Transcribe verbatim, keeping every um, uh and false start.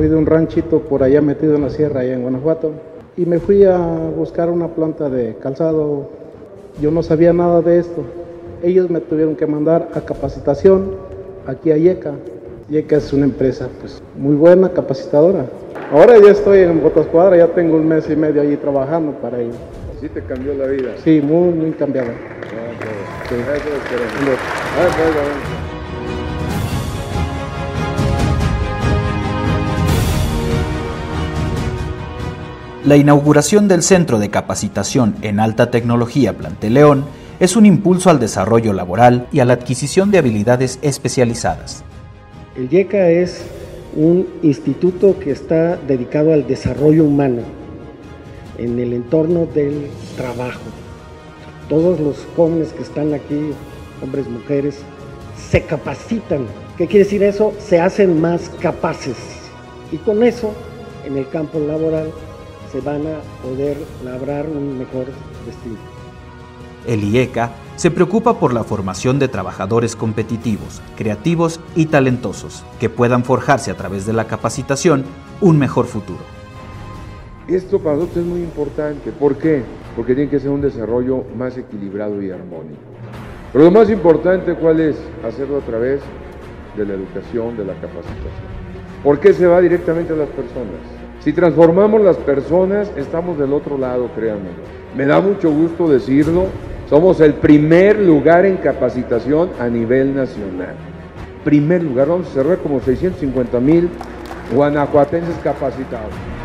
soy de un ranchito por allá metido en la sierra, allá en Guanajuato, y me fui a buscar una planta de calzado. Yo no sabía nada de esto. Ellos me tuvieron que mandar a capacitación aquí a IECA. IECA es una empresa pues muy buena, capacitadora. Ahora ya estoy en Botascuadra, ya tengo un mes y medio allí trabajando para ellos. ¿Sí te cambió la vida? Sí, muy, muy cambiada. Sí. Eso es queremos. Ah, pues, bueno. La inauguración del Centro de Capacitación en Alta Tecnología Plantel León es un impulso al desarrollo laboral y a la adquisición de habilidades especializadas. El IECA es un instituto que está dedicado al desarrollo humano en el entorno del trabajo. Todos los jóvenes que están aquí, hombres, mujeres, se capacitan. ¿Qué quiere decir eso? Se hacen más capaces y con eso, en el campo laboral, se van a poder labrar un mejor destino. El IECA se preocupa por la formación de trabajadores competitivos, creativos y talentosos, que puedan forjarse a través de la capacitación un mejor futuro. Esto para nosotros es muy importante. ¿Por qué? Porque tiene que ser un desarrollo más equilibrado y armónico. Pero lo más importante, ¿cuál es? Hacerlo a través de la educación, de la capacitación. ¿Por qué se va directamente a las personas? Si transformamos las personas, estamos del otro lado, créanme. Me da mucho gusto decirlo, somos el primer lugar en capacitación a nivel nacional. Primer lugar, vamos a cerrar como seiscientos cincuenta mil guanajuatenses capacitados.